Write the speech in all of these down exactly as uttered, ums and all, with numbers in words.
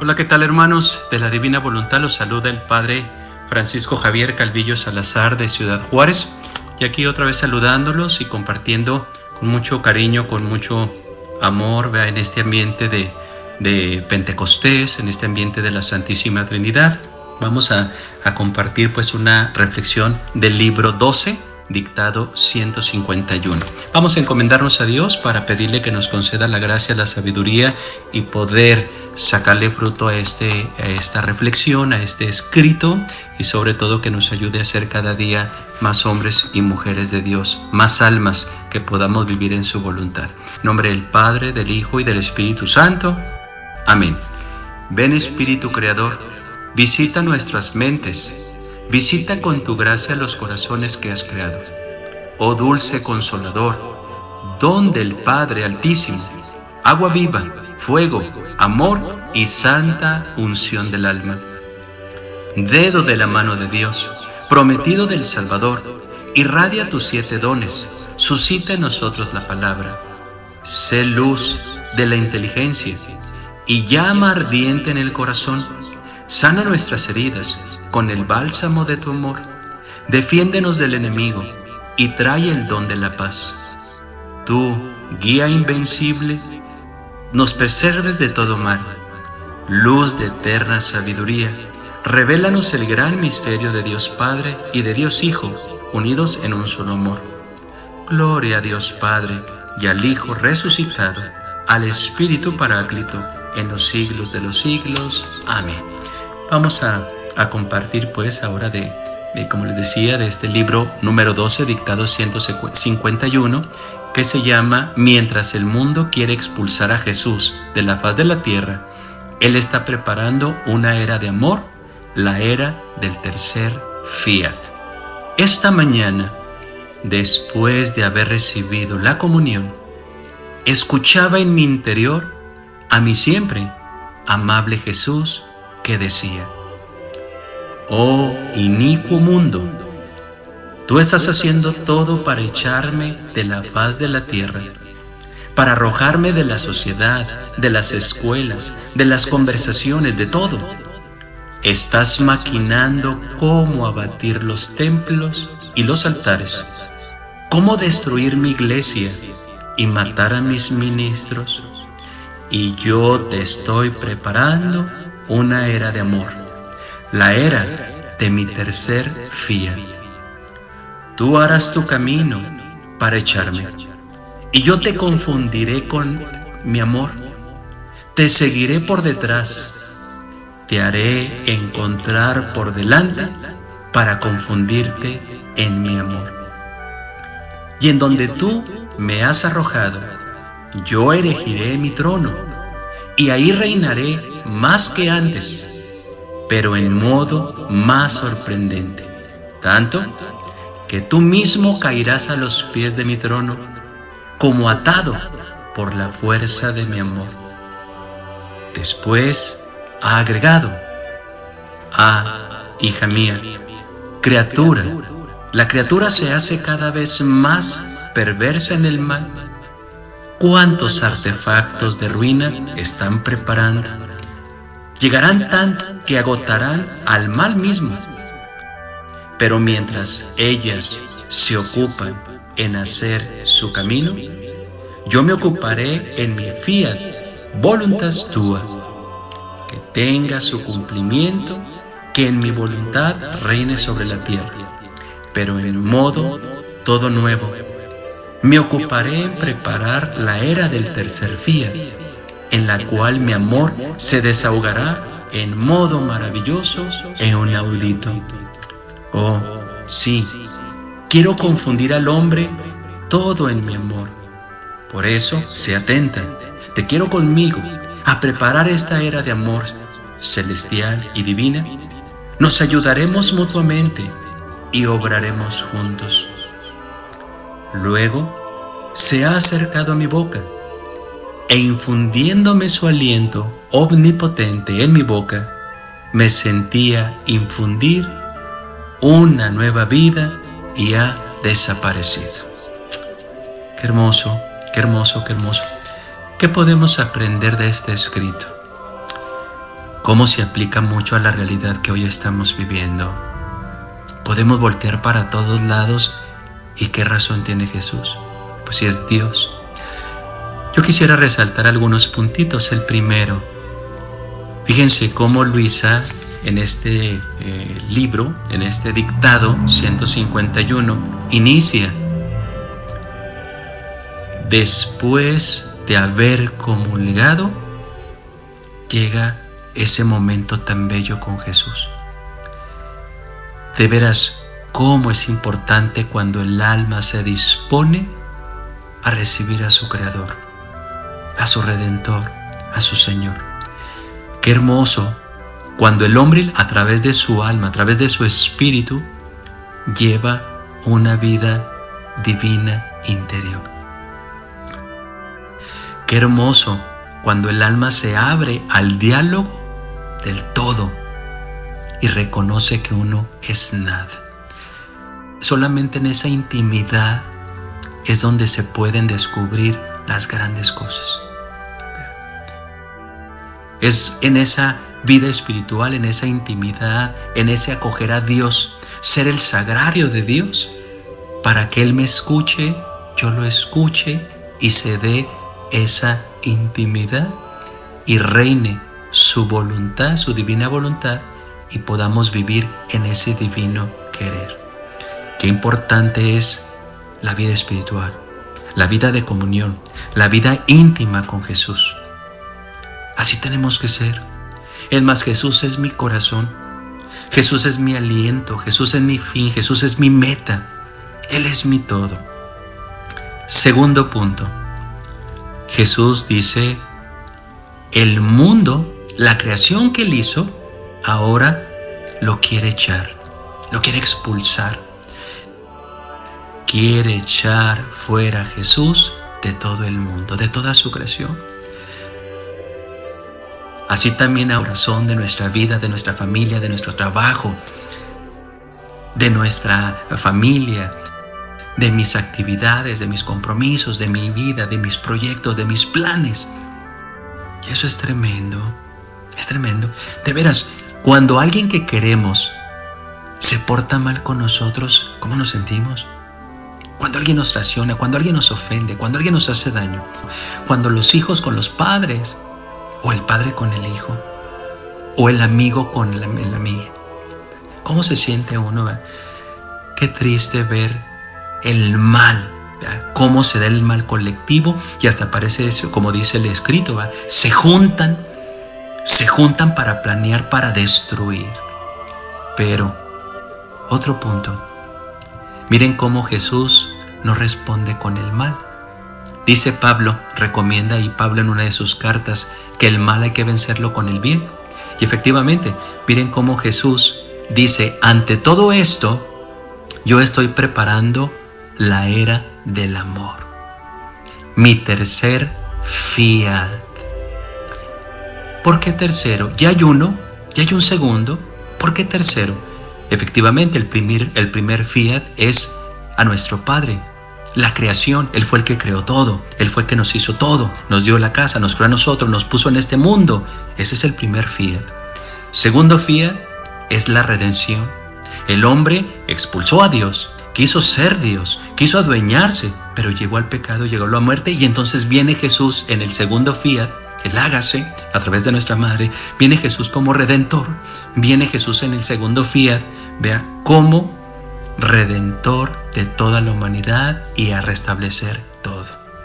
Hola, ¿qué tal, hermanos? De la Divina Voluntad los saluda el Padre Francisco Javier Calvillo Salazar de Ciudad Juárez. Y aquí otra vez saludándolos y compartiendo con mucho cariño, con mucho amor, ¿vea? En este ambiente de, de Pentecostés, en este ambiente de la Santísima Trinidad. Vamos a, a compartir pues una reflexión del libro doce, dictado ciento cincuenta y uno. Vamos a encomendarnos a Dios para pedirle que nos conceda la gracia, la sabiduría y poder sacarle fruto a, este, a esta reflexión, a este escrito, y sobre todo que nos ayude a ser cada día más hombres y mujeres de Dios, más almas que podamos vivir en su voluntad. En nombre del Padre, del Hijo y del Espíritu Santo. Amén. Ven, Espíritu Creador, visita nuestras mentes. Visita con tu gracia los corazones que has creado. Oh dulce Consolador, don del Padre Altísimo, agua viva, fuego, amor y santa unción del alma. Dedo de la mano de Dios, prometido del Salvador, irradia tus siete dones, suscita en nosotros la palabra. Sé luz de la inteligencia y llama ardiente en el corazón. Sana nuestras heridas con el bálsamo de tu amor. Defiéndenos del enemigo y trae el don de la paz. Tú, guía invencible, nos preserves de todo mal. Luz de eterna sabiduría, revélanos el gran misterio de Dios Padre y de Dios Hijo, unidos en un solo amor. Gloria a Dios Padre y al Hijo resucitado, al Espíritu Paráclito, en los siglos de los siglos. Amén. Vamos a, a compartir pues ahora de, de, como les decía, de este libro número doce, dictado ciento cincuenta y uno, que se llama Mientras el mundo quiere expulsar a Jesús de la faz de la tierra, Él está preparando una era de amor, la era del tercer fiat. Esta mañana, después de haber recibido la comunión, escuchaba en mi interior a mi siempre amable Jesús, que decía: oh inicuo mundo, tú estás haciendo todo para echarme de la faz de la tierra, para arrojarme de la sociedad, de las escuelas, de las conversaciones, de todo. Estás maquinando cómo abatir los templos y los altares, cómo destruir mi iglesia y matar a mis ministros, y yo te estoy preparando una era de amor, la era de mi tercer fiat. Tú harás tu camino para echarme, y yo te confundiré con mi amor. Te seguiré por detrás, te haré encontrar por delante para confundirte en mi amor. Y en donde tú me has arrojado, yo erigiré mi trono, y ahí reinaré más que antes, pero en modo más sorprendente, tanto que tú mismo caerás a los pies de mi trono, como atado por la fuerza de mi amor. Después ha agregado: ah, hija mía, criatura, la criatura se hace cada vez más perversa en el mal. ¿Cuántos artefactos de ruina están preparando? Llegarán tanto que agotarán al mal mismo. Pero mientras ellas se ocupan en hacer su camino, yo me ocuparé en mi fiat voluntas tua, que tenga su cumplimiento, que en mi voluntad reine sobre la tierra, pero en modo todo nuevo. Me ocuparé en preparar la era del tercer fiat, en la cual mi amor se desahogará en modo maravilloso e inaudito. Oh, sí, quiero confundir al hombre todo en mi amor. Por eso, sé atenta, te quiero conmigo a preparar esta era de amor celestial y divina. Nos ayudaremos mutuamente y obraremos juntos. Luego se ha acercado a mi boca, e infundiéndome su aliento omnipotente en mi boca, me sentía infundir una nueva vida y ha desaparecido. Qué hermoso, qué hermoso, qué hermoso. ¿Qué podemos aprender de este escrito? cómo se aplica mucho a la realidad que hoy estamos viviendo. Podemos voltear para todos lados, ¿y qué razón tiene Jesús? Pues si es Dios. Yo quisiera resaltar algunos puntitos. El primero, fíjense cómo Luisa en este eh, libro, en este dictado ciento cincuenta y uno, inicia: después de haber comulgado, llega ese momento tan bello con Jesús. De veras, cómo es importante cuando el alma se dispone a recibir a su Creador, a su Redentor, a su Señor. Qué hermoso cuando el hombre, a través de su alma, a través de su espíritu, lleva una vida divina interior. Qué hermoso cuando el alma se abre al diálogo del todo y reconoce que uno es nada. Solamente en esa intimidad es donde se pueden descubrir las grandes cosas. Es en esa vida espiritual, en esa intimidad, en ese acoger a Dios, ser el sagrario de Dios, para que Él me escuche, yo lo escuche y se dé esa intimidad y reine su voluntad, su divina voluntad, y podamos vivir en ese divino querer. Qué importante es la vida espiritual, la vida de comunión, la vida íntima con Jesús. Así tenemos que ser. Es más, Jesús es mi corazón, Jesús es mi aliento, Jesús es mi fin, Jesús es mi meta, Él es mi todo. Segundo punto, Jesús dice: el mundo, la creación que Él hizo, ahora lo quiere echar, lo quiere expulsar. Quiere echar fuera a Jesús de todo el mundo, de toda su creación. Así también a corazón de nuestra vida, de nuestra familia, de nuestro trabajo, de nuestra familia, de mis actividades, de mis compromisos, de mi vida, de mis proyectos, de mis planes. Y eso es tremendo, es tremendo. De veras, cuando alguien que queremos se porta mal con nosotros, ¿cómo nos sentimos? Cuando alguien nos traiciona, cuando alguien nos ofende, cuando alguien nos hace daño, cuando los hijos con los padres, o el padre con el hijo, o el amigo con la, la amiga. ¿Cómo se siente uno? ¿Verdad? Qué triste ver el mal, ¿verdad? Cómo se da el mal colectivo, y hasta parece eso, como dice el escrito, ¿verdad? se juntan, se juntan para planear, para destruir. Pero, otro punto, miren cómo Jesús no responde con el mal. Dice Pablo, recomienda y Pablo en una de sus cartas, que el mal hay que vencerlo con el bien. Y efectivamente, miren cómo Jesús dice: ante todo esto, yo estoy preparando la era del amor. Mi tercer fiat. ¿Por qué tercero? Ya hay uno, ya hay un segundo. ¿Por qué tercero? Efectivamente, el primer, el primer fiat es a nuestro Padre. La creación, Él fue el que creó todo, Él fue el que nos hizo todo, nos dio la casa, nos creó a nosotros, nos puso en este mundo. Ese es el primer fiat. Segundo fiat es la redención. El hombre expulsó a Dios, quiso ser Dios, quiso adueñarse, pero llegó al pecado, llegó a la muerte, y entonces viene Jesús en el segundo fiat, el hágase, a través de nuestra madre, viene Jesús como redentor, viene Jesús en el segundo fiat, vea, como redentor de toda la humanidad y a restablecer todo.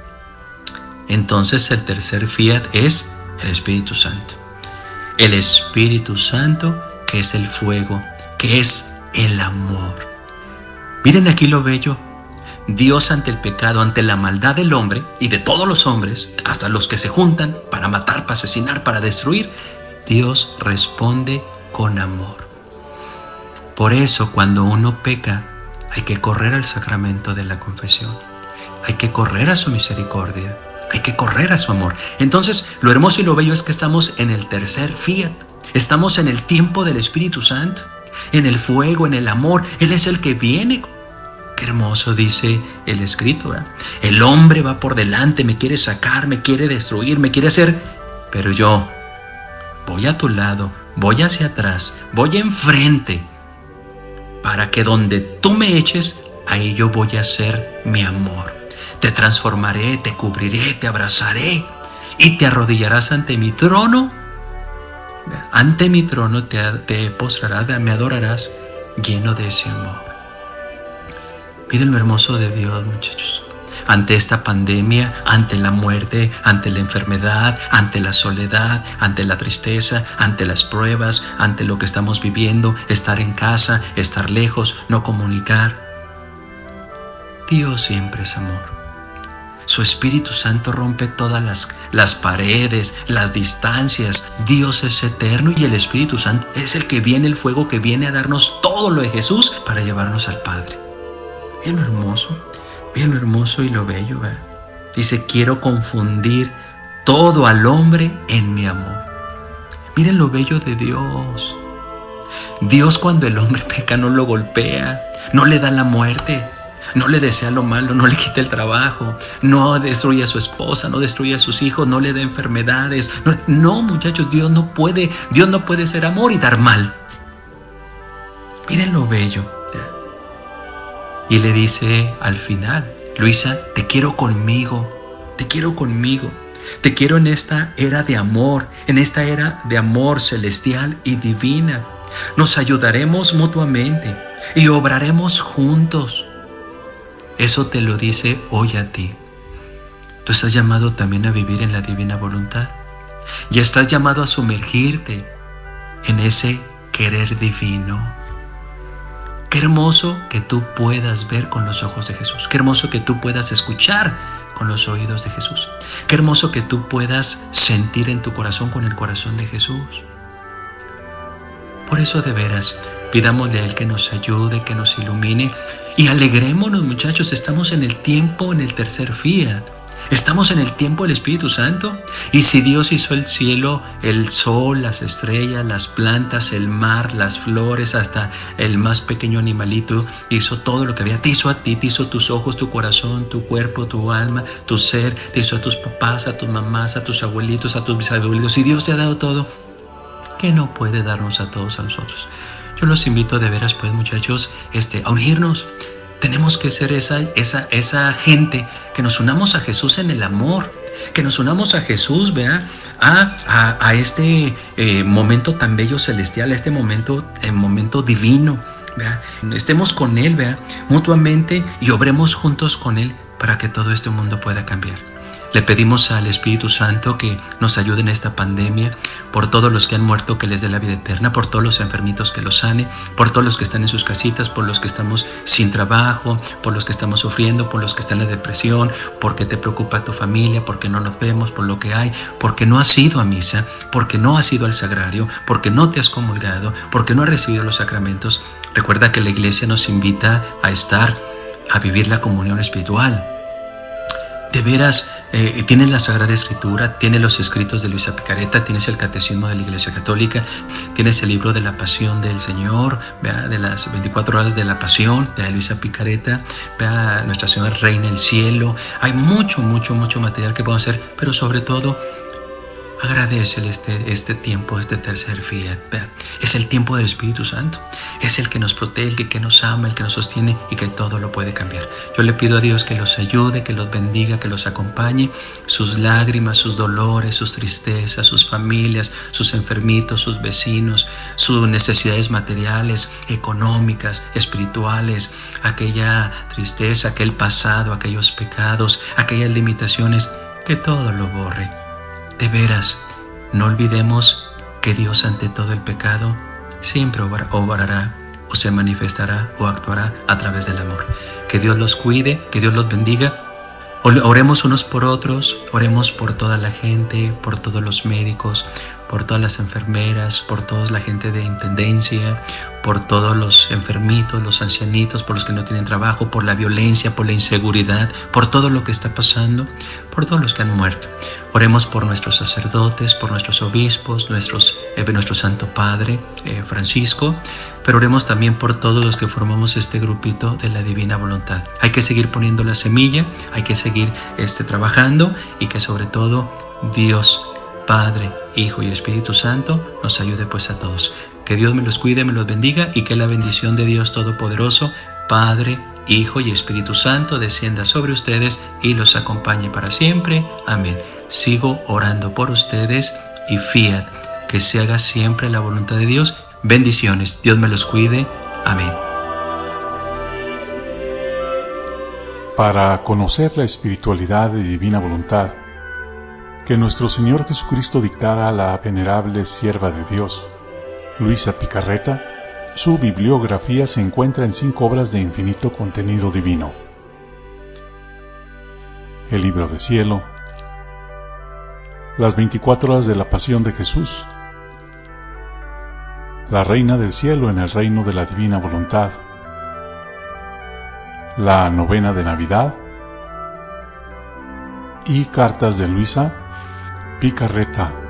Entonces el tercer fiat es el Espíritu Santo. El Espíritu Santo, que es el fuego, que es el amor. Miren aquí lo bello. Dios, ante el pecado, ante la maldad del hombre y de todos los hombres, hasta los que se juntan para matar, para asesinar, para destruir, Dios responde con amor. Por eso, cuando uno peca, hay que correr al sacramento de la confesión. Hay que correr a su misericordia. Hay que correr a su amor. Entonces, lo hermoso y lo bello es que estamos en el tercer fiat. Estamos en el tiempo del Espíritu Santo, en el fuego, en el amor. Él es el que viene. Qué hermoso dice el escrito, ¿verdad? El hombre va por delante, me quiere sacar, me quiere destruir, me quiere hacer. Pero yo, voy a tu lado, voy hacia atrás, voy enfrente, para que donde tú me eches, ahí yo voy a ser mi amor. Te transformaré, te cubriré, te abrazaré y te arrodillarás ante mi trono. Ante mi trono te, te postrarás, me adorarás lleno de ese amor. Miren lo hermoso de Dios, muchachos. Ante esta pandemia, ante la muerte, ante la enfermedad, ante la soledad, ante la tristeza, ante las pruebas, ante lo que estamos viviendo, estar en casa, estar lejos, no comunicar. Dios siempre es amor. Su Espíritu Santo rompe todas las, las paredes, las distancias. Dios es eterno y el Espíritu Santo es el que viene, el fuego que viene a darnos todo lo de Jesús para llevarnos al Padre. Bien lo hermoso, bien lo hermoso y lo bello, ¿verdad? Dice, quiero confundir todo al hombre en mi amor. Miren lo bello de Dios. Dios, cuando el hombre peca, no lo golpea, no le da la muerte, no le desea lo malo, no le quita el trabajo, no destruye a su esposa, no destruye a sus hijos, no le da enfermedades. No, no, muchachos, Dios no puede, Dios no puede ser amor y dar mal. Miren lo bello. Y le dice al final, Luisa, te quiero conmigo, te quiero conmigo, te quiero en esta era de amor, en esta era de amor celestial y divina. Nos ayudaremos mutuamente y obraremos juntos. Eso te lo dice hoy a ti. Tú estás llamado también a vivir en la divina voluntad y estás llamado a sumergirte en ese querer divino. Qué hermoso que tú puedas ver con los ojos de Jesús. Qué hermoso que tú puedas escuchar con los oídos de Jesús. Qué hermoso que tú puedas sentir en tu corazón con el corazón de Jesús. Por eso, de veras, pidámosle a Él que nos ayude, que nos ilumine y alegrémonos, muchachos. Estamos en el tiempo, en el tercer fiat. Estamos en el tiempo del Espíritu Santo. Y si Dios hizo el cielo, el sol, las estrellas, las plantas, el mar, las flores, hasta el más pequeño animalito, hizo todo lo que había. Te hizo a ti, te hizo tus ojos, tu corazón, tu cuerpo, tu alma, tu ser. Te hizo a tus papás, a tus mamás, a tus abuelitos, a tus bisabuelitos. Y Dios te ha dado todo. ¿Qué no puede darnos a todos a nosotros? Yo los invito de veras, pues, muchachos, este, a unirnos. Tenemos que ser esa, esa, esa gente que nos unamos a Jesús en el amor, que nos unamos a Jesús, ¿vea? A, a, a este eh, momento tan bello celestial, a este momento, eh, momento divino, ¿vea? Estemos con Él, ¿vea? Mutuamente y obremos juntos con Él para que todo este mundo pueda cambiar. Le pedimos al Espíritu Santo que nos ayude en esta pandemia, por todos los que han muerto, que les dé la vida eterna, por todos los enfermitos que los sane, por todos los que están en sus casitas, por los que estamos sin trabajo, por los que estamos sufriendo, por los que están en la depresión, porque te preocupa tu familia, porque no nos vemos, por lo que hay, porque no has ido a misa, porque no has ido al sagrario, porque no te has comulgado, porque no has recibido los sacramentos. Recuerda que la Iglesia nos invita a estar, a vivir la comunión espiritual. De veras, eh, tienes la Sagrada Escritura, tienes los escritos de Luisa Picareta, tienes el Catecismo de la Iglesia Católica, tienes el libro de la Pasión del Señor, ¿vea? De las veinticuatro horas de la Pasión, de Luisa Picareta, ¿vea? Nuestra Señora Reina del Cielo. Hay mucho, mucho, mucho material que podemos hacer, pero sobre todo, agradecele este, este tiempo, este tercer fiat. ¿Vea? Es el tiempo del Espíritu Santo. Es el que nos protege, el que nos ama, el que nos sostiene y que todo lo puede cambiar. Yo le pido a Dios que los ayude, que los bendiga, que los acompañe. Sus lágrimas, sus dolores, sus tristezas, sus familias, sus enfermitos, sus vecinos, sus necesidades materiales, económicas, espirituales, aquella tristeza, aquel pasado, aquellos pecados, aquellas limitaciones, que todo lo borre. De veras, no olvidemos que Dios, ante todo el pecado, siempre obrará o se manifestará o actuará a través del amor. Que Dios los cuide, que Dios los bendiga. Oremos unos por otros, oremos por toda la gente, por todos los médicos, por todas las enfermeras, por toda la gente de intendencia, por todos los enfermitos, los ancianitos, por los que no tienen trabajo, por la violencia, por la inseguridad, por todo lo que está pasando, por todos los que han muerto. Oremos por nuestros sacerdotes, por nuestros obispos, nuestros, eh, nuestro Santo Padre eh, Francisco, pero oremos también por todos los que formamos este grupito de la Divina Voluntad. Hay que seguir poniendo la semilla, hay que seguir este, trabajando y que sobre todo Dios Padre, Hijo y Espíritu Santo, nos ayude pues a todos. Que Dios me los cuide, me los bendiga y que la bendición de Dios Todopoderoso, Padre, Hijo y Espíritu Santo, descienda sobre ustedes y los acompañe para siempre. Amén. Sigo orando por ustedes y fiat, que se haga siempre la voluntad de Dios. Bendiciones. Dios me los cuide. Amén. Para conocer la espiritualidad y divina voluntad que nuestro Señor Jesucristo dictara a la venerable sierva de Dios, Luisa Picarreta, su bibliografía se encuentra en cinco obras de infinito contenido divino: El Libro del Cielo, Las veinticuatro horas de la Pasión de Jesús, La Reina del Cielo en el Reino de la Divina Voluntad, La Novena de Navidad y Cartas de Luisa Picarreta.